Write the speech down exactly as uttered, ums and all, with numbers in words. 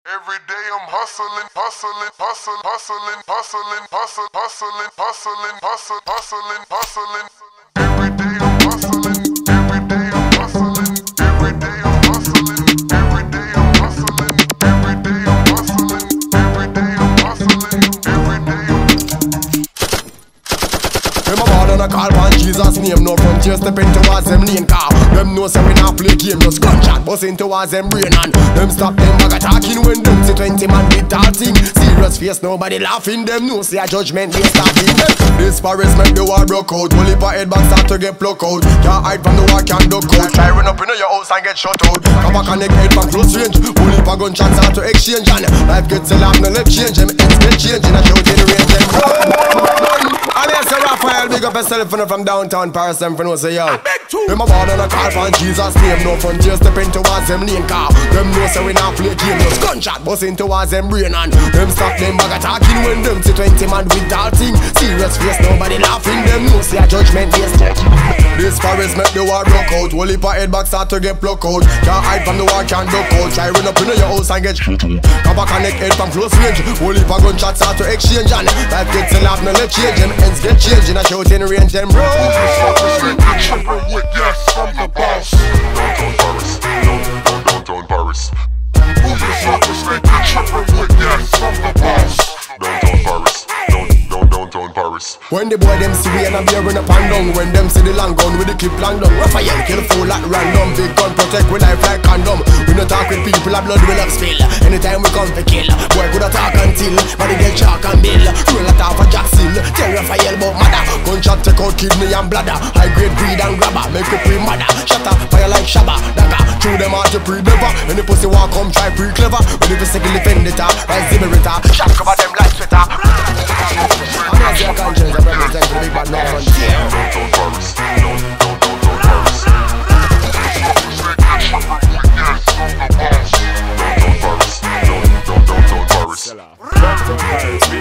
Every day I'm hustling, hustling, hustling, hustling, hustling, hustling, hustling, hustling, hustling, hustling, hustling. Every day I'm hustling, every day I'm hustling, every day I'm hustling, every day I'm hustling, every day I'm hustling, every day I'm hustling, every day I'm Them a ball on a call on Jesus' name. No frontier stepping towards them lane car. Them know say we not play game. Just gunshot busting towards them brain. And them stop them bag attacking when them see twenty man with darting. Serious face, nobody laughing. Them know say a judgment they starting them. This forest make the war broke out. Only for head back start to get plucked out. Can't hide from the war, can't duck out. Try run up in your house and get shot out. Come back and neck head from close range. Only for gunshots start to exchange. And life gets a laugh, no left change. Them ends get change in a shouting range. Them and yes, Raphael, big up yourself from downtown Paris. Them for no say yo. Them a ball on a call on Jesus' name. No frontier stepping towards them lane car. Them know say we not play game. Just gunshot busting towards them brain. And them stop them bag attacking when them see twenty man with darting. Serious face, nobody laughing. Them know say a judgment is taking. This forest make the war broke out. Whole heap of head back start to get plucked out. Can't hide from the war, can't duck out. Try run up in your house and get shot out. Come back and neck head from close range. Whole heap of gunshots start to exchange. And life gets a laugh, no let change. Them ends get changed in a shouting range. Them roll. with yes, I'm the boss. Downtown Paris, downtown Paris. Who you suckers think you're tripping with? Yes, I'm the boss. Downtown Paris, down, downtown Paris. When the boy them see we and a beer in a pan down. When them see the long gun with the clip long down. Raphael kill fool at random. Big gun protect with life like condom. We no talk with people, our blood will up spill. Anytime we come to kill, boy could a talk until body get chalk and bill. Roll a top of Jackson. Tell Raphael about mother. Gunshot take out kidney and bladder. High grade breed and grabber. Make we pre-mother. Shatter fire like Shabba. Dagger. Through them out to pre-never. When the pussy walk come try pre-clever. When the second defend it, rise the berita. Shot cover them like Twitter. I'm not your conscience. I'm representing the big bad no frontier. Downtown Paris, downtown Paris. Downtown Paris, downtown Paris. Downtown Paris.